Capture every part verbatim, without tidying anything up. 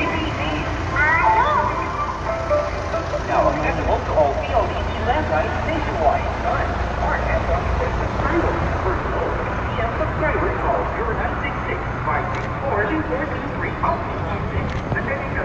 Now available to all B L T C land rights nationwide. Done. Mark has on business title. First of all, P M subscribers call zero nine six six, five six four, two four two three. The technical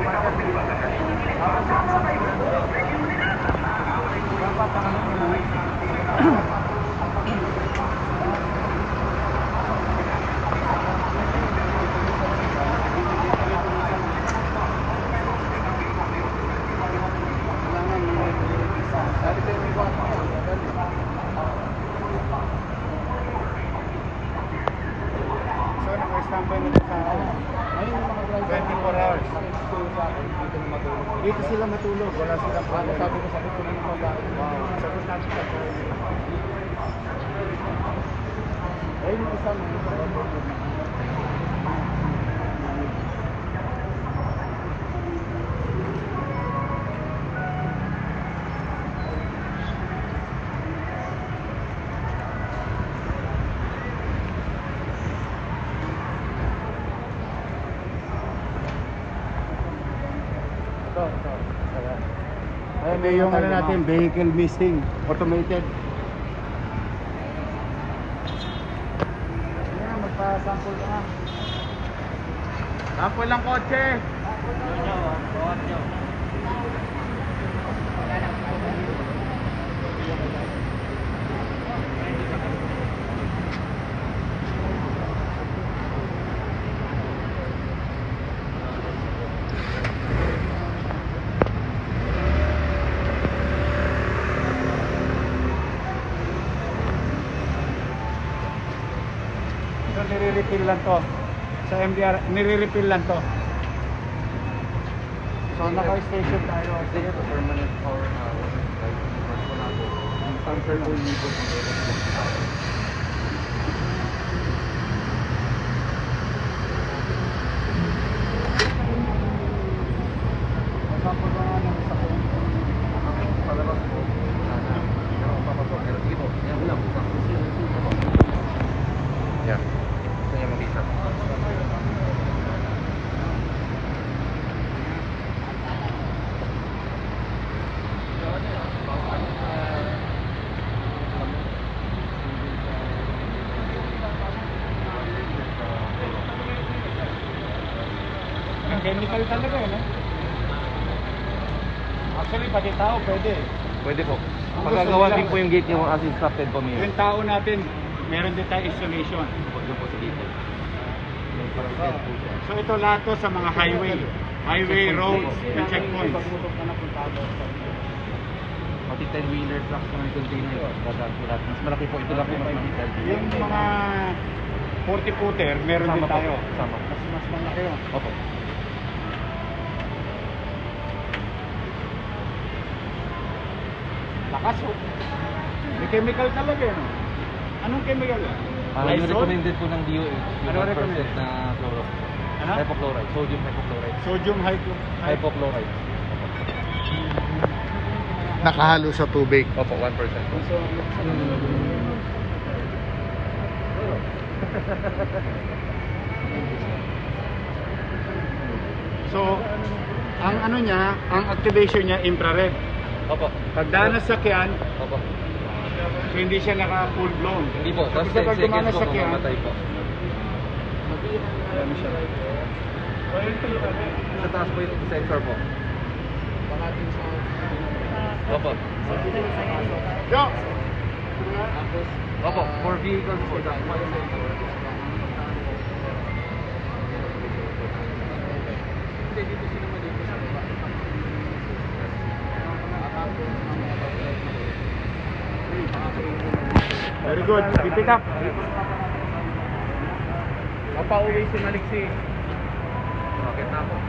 twenty-four hours. Dito sila matulog. Wala silang plano. Sabi ko, sabi ko lang yung babae. Sabi natin sa kaya. Ayun yung isa mo. Ayan yung ano natin, vehicle missing, automated. Ayan, magpa-sample ka nga. Sample lang kotse. Nire-refill lang to sa M D R, nire-refill lang to. So naka-station tayo. Sige, permanent power na yung transfer ko yung ito. Sample lang nga ng isa ko. Palabas ko. Pero papasok. Pero sige po, yan lang. Yan. Gusto niya mag-isa. Ang chemical talaga eh, no? Actually, pati tao pwede. Pwede po. Magagawa din po yung gate yung as instructed po niyo. Yung tao natin, meron din tayo installation. Yung po sa dito. So ito lahat to sa mga highway. Highway, roads, and checkpoints. Pati ten-wheeler trucks na may container. Mas malaki po. Ito lang po mas malaki. Yung mga forty footer, meron din tayo. Sama. Mas mas malaki yun. Opo. Lakas oh. May chemical talaga yun. Anong chemical yan? Ah, yung recommended po ng D O H. Yung Ano one percent recommended? na chloro. Ano? Hypochlorite. Sodium hypochlorite. Sodium hypo Hypochlorite. Nakahalo sa tubig. Opo, one percent po. So, ang ano niya, ang activation niya infrared. Opo. Pagdaan ng sakyan, Opo. so hindi siya naka full blown. Hindi po. Tapos Kasi ten pag dumaan seconds ng po sakyan, mamamatay po. ano siya? Sa taas po yung sensor po. Opo. Yo! Opo. For vehicles po. That one sensor. Hindi, dito sila malito sa baba. Very good. Keep it up. Mapauwi si Maliksi. Bakit na po?